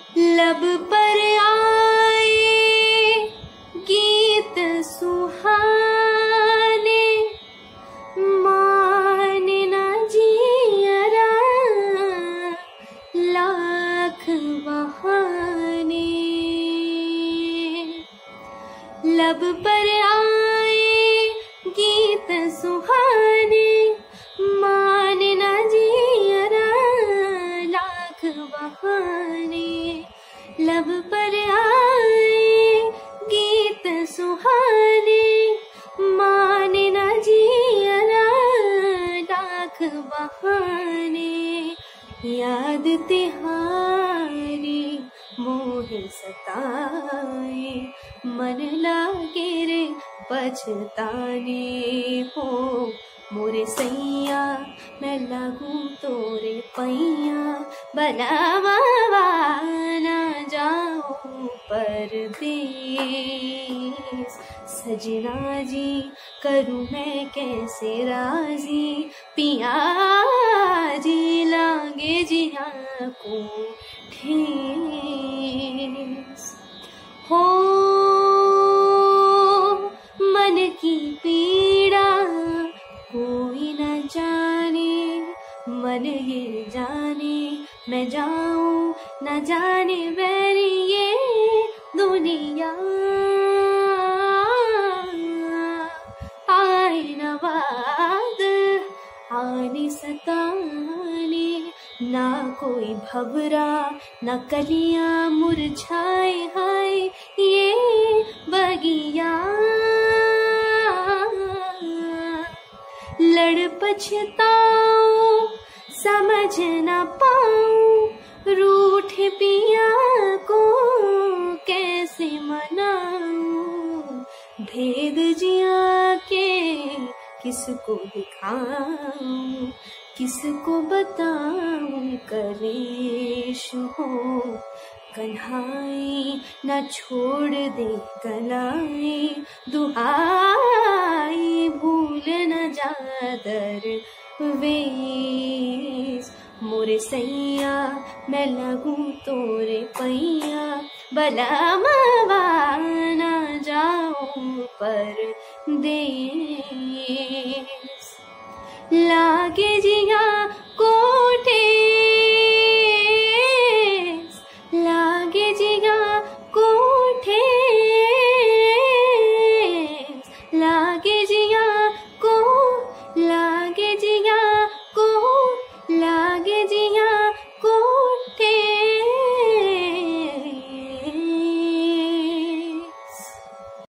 लब पर आए गीत सुहाने, मान न जियरा लाख बहाने। लब पर आए गीत सुहाने, मान न जियरा लाख बहाने। लब पर आए गीत सुहाने, मान न जियरा लाख बहाने। याद तिहारी मोह सताए, मन लागे रे पछताने हो। मोरे सैया मैं लागू तोरे पैया, बनावा ना जाओ परदेस। सजना जी करूँ मैं कैसे राजी, पिया जी लागे जिया को ठेस। हो मन की पीड़ा कोई न जाने, मन ये जाने मैं जाऊं न जाने मेरी ये दुनिया। आए न बाद आने सताने, ना कोई भवरा न कलियां मुरझाए, हाय ये बगिया। लड़ पछताऊं समझ न पाऊं, रूठ पिया को कैसे मनाऊं। भेद जिया के किसको दिखाऊं, किसको बताऊं कलेश हो। कन्हाई न छोड़ दे कलाई, दुहाई भूल न जा दरवेश। मोरे सैया मैं लगूं तोरे पैया, बलावा न जाऊं परदेस। लागे जिया